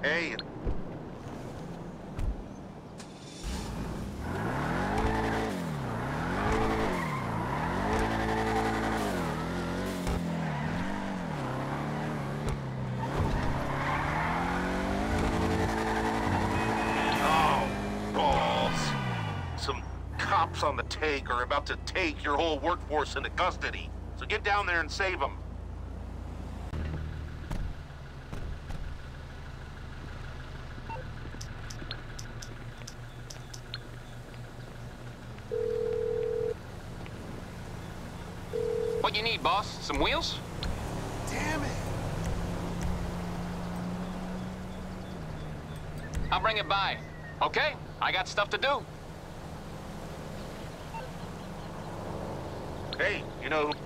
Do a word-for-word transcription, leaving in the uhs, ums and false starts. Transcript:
Hey. Oh, balls. Some cops on the take are about to take your whole workforce into custody. So get down there and save them. What you need, boss? Some wheels? Damn it. I'll bring it by. Okay? I got stuff to do. Hey, you know who...